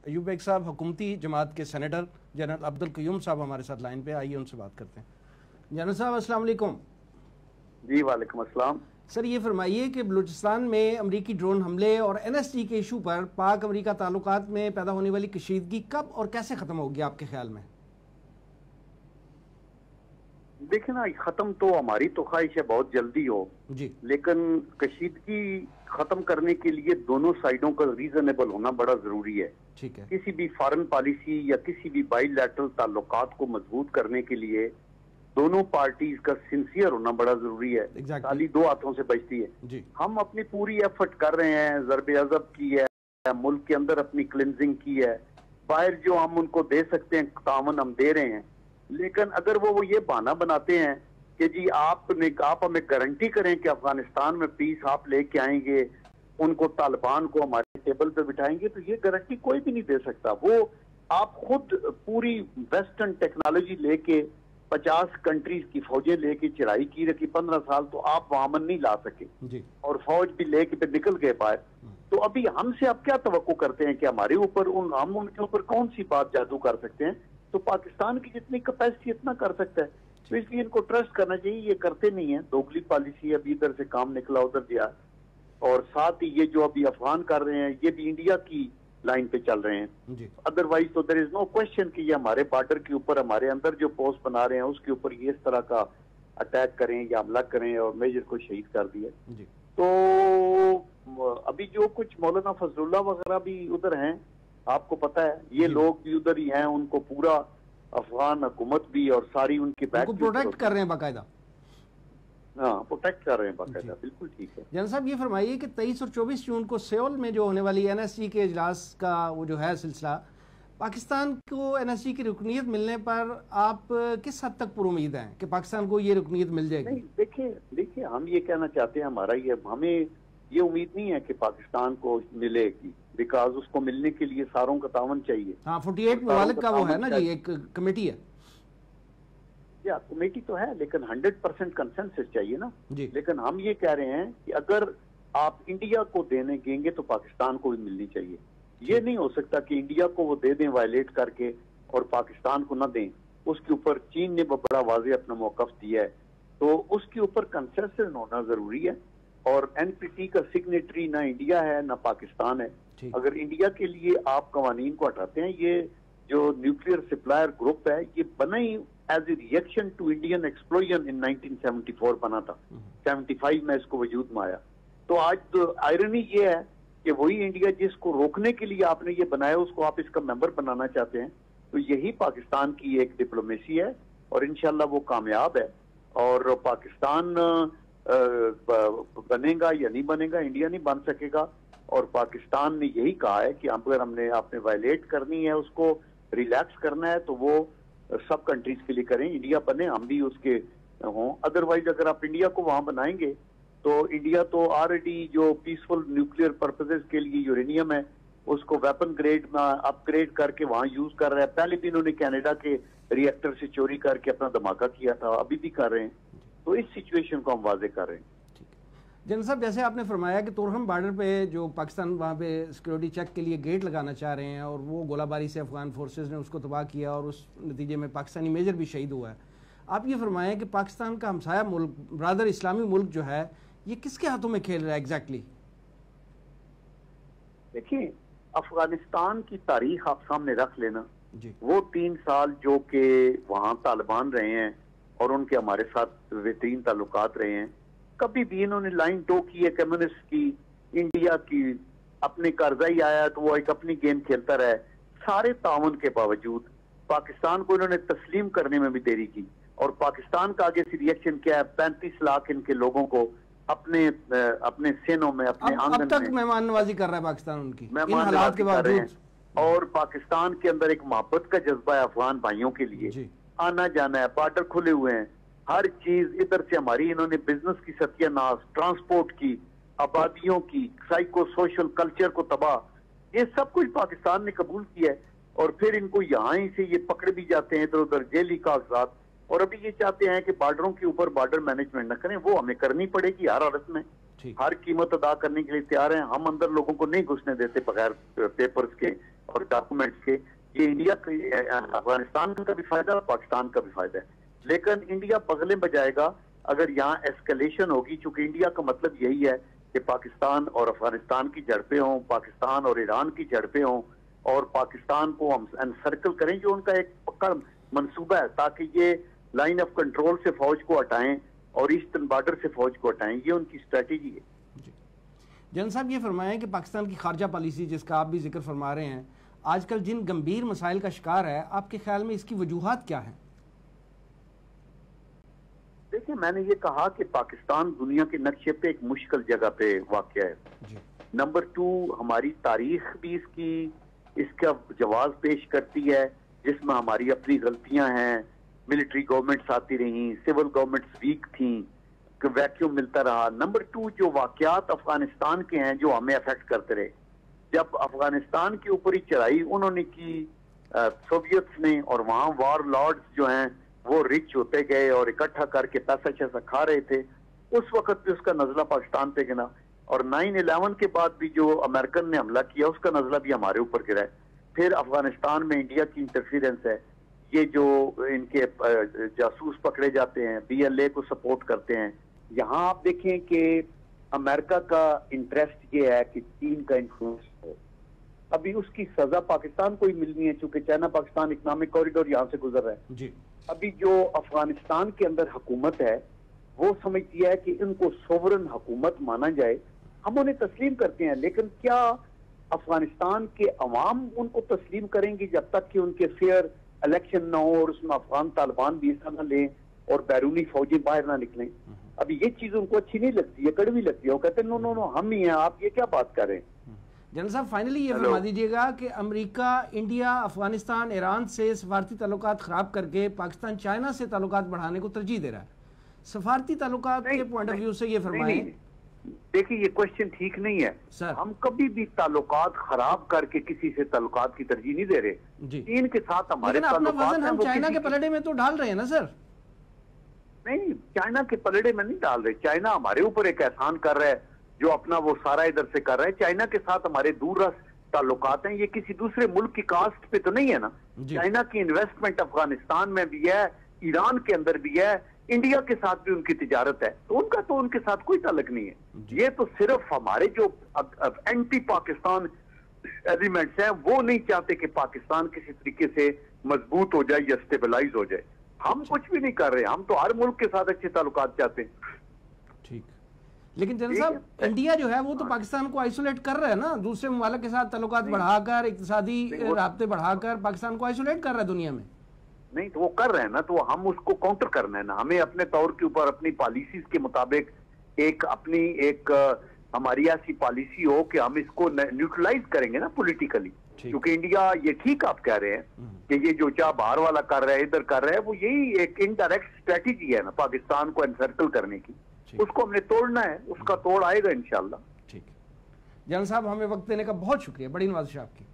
Ayub bag साहब हुकूमती जमात के सेनेटर जनरल अब्दुल क़य्यूम साहब हमारे साथ लाइन पे, आइए उनसे बात करते हैं। जनरल साहब अस्सलाम वालेकुम। जी वालेकुम अस्सलाम। सर ये फरमाइए कि बलूचिस्तान में अमरीकी ड्रोन हमले और NSG के इशू पर पाक अमरीका ताल्लुकात में पैदा होने वाली कशीदगी कब और कैसे ख़त्म होगी आपके ख्याल में? देखिए ना, खत्म तो हमारी तो ख्वाहिश है बहुत जल्दी हो जी, लेकिन कशीदगी खत्म करने के लिए दोनों साइडों का रीजनेबल होना बड़ा जरूरी है। ठीक है। किसी भी फॉरेन पॉलिसी या किसी भी बाइलैटरल ताल्लुकात को मजबूत करने के लिए दोनों पार्टीज का सिंसियर होना बड़ा जरूरी है। ताली दो हाथों से बजती है जी। हम अपनी पूरी एफर्ट कर रहे हैं, ज़रबे अज़ब की है, मुल्क के अंदर अपनी क्लिनजिंग की है, बाहर जो हम उनको दे सकते हैं तावन हम दे रहे हैं। लेकिन अगर वो ये बहाना बनाते हैं कि जी आप हमें गारंटी करें कि अफगानिस्तान में पीस आप लेके आएंगे, उनको तालिबान को हमारे टेबल पे बिठाएंगे, तो ये गारंटी कोई भी नहीं दे सकता। वो आप खुद पूरी वेस्टर्न टेक्नोलॉजी लेके 50 कंट्रीज की फौजें लेके चढ़ाई की रखी 15 साल, तो आप वहां अमन नहीं ला सके जी। और फौज भी लेके पे निकल गए बाहर। तो अभी हमसे आप क्या तवक्को करते हैं कि हमारे ऊपर हम उनके ऊपर कौन सी बात जादू कर सकते हैं? तो पाकिस्तान की जितनी कैपेसिटी इतना कर सकता है, तो इसलिए इनको ट्रस्ट करना चाहिए। ये करते नहीं है, दोगली पॉलिसी, अभी इधर से काम निकला उधर दिया। और साथ ही ये जो अभी अफगान कर रहे हैं ये भी इंडिया की लाइन पे चल रहे हैं। अदरवाइज तो देयर इज नो क्वेश्चन कि ये हमारे बॉर्डर के ऊपर हमारे अंदर जो पोस्ट बना रहे हैं उसके ऊपर ये इस तरह का अटैक करें या हमला करें और मेजर को शहीद कर दिया। तो अभी जो कुछ मौलाना फजलुल्लाह वगैरह भी उधर हैं, आपको पता है ये लोग भी उधर ही हैं, उनको पूरा अफगान हुकूमत भी और सारी उनकी बैक प्रोटेक्ट कर रहे हैं बाकायदा। हाँ, प्रोटेक्ट कर रहे हैं बाकायदा, बिल्कुल ठीक है। जनरल साहब ये फरमाइए कि 23 और 24 जून को सियोल में जो होने वाली NSG के इजलास का वो जो है सिलसिला, पाकिस्तान को NSG की रुकनीत मिलने पर आप किस हद तक पुरुमीद हैं कि पाकिस्तान को ये रुकनीत मिल जाएगी? नहीं, देखिए हम ये कहना चाहते हैं, हमें ये उम्मीद नहीं है कि पाकिस्तान को मिलेगी, बिकॉज उसको मिलने के लिए सारों का तावन चाहिए। हाँ, 48 ममालिक का वो है ना जी, एक कमेटी है। या कमेटी तो है लेकिन 100% कंसेंसस चाहिए ना जी। लेकिन हम ये कह रहे हैं कि अगर आप इंडिया को देंगे तो पाकिस्तान को भी मिलनी चाहिए। ये नहीं हो सकता कि इंडिया को वो दे दें वायलेट करके और पाकिस्तान को ना दें। उसके ऊपर चीन ने बड़ा वाज़ेह अपना मौक़िफ़ दिया है, तो उसके ऊपर कंसेंसस होना जरूरी है। और NPT का सिग्नेटरी ना इंडिया है ना पाकिस्तान है। अगर इंडिया के लिए आप कवानीन को हटाते हैं, ये जो न्यूक्लियर सप्लायर ग्रुप है ये बना ही as a reaction to Indian explosion in 1974 बना था। 75 में इसको वजूद में आया। तो आज तो आयरनी ये है कि वही इंडिया जिसको रोकने के लिए आपने ये बनाया उसको आप इसका मेंबर बनाना चाहते हैं। तो यही पाकिस्तान की एक डिप्लोमेसी है और इंशाल्लाह वो कामयाब है। और पाकिस्तान बनेगा या नहीं बनेगा, इंडिया नहीं बन सकेगा। और पाकिस्तान ने यही कहा है कि अगर आपने वायलेट करनी है, उसको रिलैक्स करना है, तो वो सब कंट्रीज के लिए करें, इंडिया बने, हम भी उसके हों। अदरवाइज अगर आप इंडिया को वहां बनाएंगे तो इंडिया तो ऑलरेडी जो पीसफुल न्यूक्लियर पर्पसेस के लिए यूरेनियम है उसको वेपन ग्रेड में अपग्रेड करके वहां यूज कर रहा है। पहले भी इन्होंने कनाडा के रिएक्टर से चोरी करके अपना धमाका किया था, अभी भी कर रहे हैं। तो इस सिचुएशन को हम वाजे कर रहे हैं। जनरल साहब, जैसे आपने फरमाया कि तोरहम बॉर्डर पे जो पाकिस्तान वहाँ पे सिक्योरिटी चेक के लिए गेट लगाना चाह रहे हैं और वो गोलाबारी से अफगान फोर्सेस ने उसको तबाह किया और उस नतीजे में पाकिस्तानी मेजर भी शहीद हुआ है। आप ये फरमाएं कि पाकिस्तान का हमसाया मुल्क, ब्रादर इस्लामी मुल्क जो है, ये किसके हाथों में खेल रहा है एग्जैक्टली? देखिए, अफगानिस्तान की तारीख आप सामने रख लेना जी। वो 3 साल जो कि वहाँ तालिबान रहे हैं और उनके हमारे साथ बेहतरीन ताल्लुकात रहे हैं, कभी भी इन्होंने लाइन टो की है कम्युनिस्ट की, इंडिया की। अपने कर्जा ही आया तो वो एक अपनी गेम खेलता रहा। सारे ताउन के बावजूद पाकिस्तान को इन्होंने तस्लीम करने में भी देरी की। और पाकिस्तान का आगे से रिएक्शन क्या है? 35 लाख इनके लोगों को अपने सेनों में, अपने आंगन में अब तक मेहमान नवाजी कर रहा है पाकिस्तान उनकी, इन हालात के बावजूद। और पाकिस्तान के अंदर एक मोहब्बत का जज्बा है अफगान भाइयों के लिए, आना जाना है, बॉर्डर खुले हुए हैं, हर चीज इधर से हमारी इन्होंने बिजनेस की सत्यानाश, ट्रांसपोर्ट की, आबादियों की, साइको सोशल कल्चर को तबाह, ये सब कुछ पाकिस्तान ने कबूल किया है। और फिर इनको यहाँ ही से ये पकड़ भी जाते हैं इधर उधर जेली कागजात। और अभी ये चाहते हैं कि बॉर्डरों के ऊपर बॉर्डर मैनेजमेंट न करें, वो हमें करनी पड़ेगी हर हालत में, हर कीमत अदा करने के लिए तैयार हैं हम। अंदर लोगों को नहीं घुसने देते बगैर पेपर्स के, और डॉक्यूमेंट्स के, ये इंडिया अफगानिस्तान का भी फायदा और पाकिस्तान का भी फायदा है। लेकिन इंडिया बगले बजाएगा अगर यहाँ एस्केलेशन होगी, चूंकि इंडिया का मतलब यही है कि पाकिस्तान और अफगानिस्तान की झड़पें हों, पाकिस्तान और ईरान की झड़पें हों, और पाकिस्तान को हम एनसर्कल करें, जो उनका एक पक्का मंसूबा है, ताकि ये लाइन ऑफ कंट्रोल से फौज को हटाएं और ईस्टर्न बॉर्डर से फौज को हटाएं। ये उनकी स्ट्रेटेजी है। जनरल साहब, ये फरमाएं कि पाकिस्तान की खारजा पॉलिसी जिसका आप भी जिक्र फरमा रहे हैं, आजकल जिन गंभीर मसाइल का शिकार है, आपके ख्याल में इसकी वजूहात क्या हैं? देखिए, मैंने ये कहा कि पाकिस्तान दुनिया के नक्शे पे एक मुश्किल जगह पे वाक़या है। नंबर 2, हमारी तारीख भी इसका जवाब पेश करती है, जिसमें हमारी अपनी गलतियां हैं। मिलिट्री गवर्नमेंट्स आती रही, सिविल गवर्नमेंट्स वीक थी, वैक्यूम मिलता रहा। नंबर 2, जो वाकयात अफगानिस्तान के हैं जो हमें अफेक्ट करते रहे, जब अफगानिस्तान के ऊपर ही चढ़ाई उन्होंने की सोवियत्स ने, और वहां वार लॉर्ड्स जो हैं वो रिच होते गए और इकट्ठा करके पैसा शैसा खा रहे थे, उस वक्त भी उसका नजला पाकिस्तान पे गिरा। और 9/11 के बाद भी जो अमेरिकन ने हमला किया उसका नजला भी हमारे ऊपर गिरा है। फिर अफगानिस्तान में इंडिया की इंटरफेरेंस है, ये जो इनके जासूस पकड़े जाते हैं, BLA को सपोर्ट करते हैं। यहाँ आप देखें कि अमेरिका का इंटरेस्ट ये है कि चीन का इन्फ्लुएंस हो। अभी उसकी सजा पाकिस्तान को ही मिलनी है, चूंकि चाइना पाकिस्तान इकोनॉमिक कॉरिडोर यहाँ से गुजर रहा है जी। अभी जो अफगानिस्तान के अंदर हुकूमत है वो समझती है कि इनको सोवरन हुकूमत माना जाए, हम उन्हें तस्लीम करते हैं। लेकिन क्या अफगानिस्तान के अवाम उनको तस्लीम करेंगी जब तक कि उनके फेयर इलेक्शन ना हो और उसमें अफगान तालिबान भी हिस्सा न लें और बैरूनी फौजी बाहर ना निकलें? अभी ये चीज उनको अच्छी नहीं लगती है, कड़वी लगती है। वो कहते हैं नो नो नो, हम ही हैं, आप ये क्या बात कर रहे हैं? जनरल साहब, फाइनली ये फरमा दीजिएगा कि अमेरिका, इंडिया, अफगानिस्तान, ईरान से सफारती ताल्लुकात खराब करके पाकिस्तान चाइना से ताल्लुकात बढ़ाने को तरजीह दे रहा है। सफारती ताल्लुकात के पॉइंट ऑफ व्यू से ये फरमाएं। देखिए, ये क्वेश्चन ठीक नहीं है सर। हम कभी भी ताल्लुकात खराब करके किसी से ताल्लुकात की तरजीह नहीं दे रहे। चीन के साथ हमारे ताल्लुकात हम चाइना के पलड़े में तो डाल रहे हैं ना सर? नहीं, चाइना के पलड़े में नहीं डाल रहे। चाइना हमारे ऊपर एक एहसान कर रहा है जो अपना वो सारा इधर से कर रहा है। चाइना के साथ हमारे दूरदराज ताल्लुकात हैं, ये किसी दूसरे मुल्क की कास्ट पे तो नहीं है ना। चाइना की इन्वेस्टमेंट अफगानिस्तान में भी है, ईरान के अंदर भी है, इंडिया के साथ भी उनकी तिजारत है, तो उनका तो उनके साथ कोई ताल्लुक नहीं है। ये तो सिर्फ हमारे जो एंटी पाकिस्तान एलिमेंट्स हैं वो नहीं चाहते कि पाकिस्तान किसी तरीके से मजबूत हो जाए या स्टेबलाइज हो जाए। हम कुछ भी नहीं कर रहे, हम तो हर मुल्क के साथ अच्छे ताल्लुकात चाहते हैं। ठीक, लेकिन जनरल साहब, इंडिया जो है वो तो पाकिस्तान को आइसोलेट कर रहा है ना, दूसरे ममालिक के साथ ताल्लुकात बढ़ाकर, इक्तिसादी राब्ते बढ़ाकर पाकिस्तान को आइसोलेट कर रहा है दुनिया में। नहीं तो वो कर रहे हैं ना, तो हम उसको काउंटर करना है ना। हमें अपने तौर के ऊपर अपनी पॉलिसीज के मुताबिक एक हमारी ऐसी पॉलिसी हो कि हम इसको न्यूट्रलाइज करेंगे ना पॉलिटिकली। क्योंकि इंडिया, ये ठीक आप कह रहे हैं कि ये जो चाह बाहर वाला कर रहा है, इधर कर रहा है, वो यही एक इनडायरेक्ट स्ट्रेटेजी है ना पाकिस्तान को एनसर्कल करने की। उसको हमने तोड़ना है, उसका तोड़ आएगा इंशाल्लाह। ठीक, जनरल साहब, हमें वक्त देने का बहुत शुक्रिया, बड़ी नवाज़िश आपकी।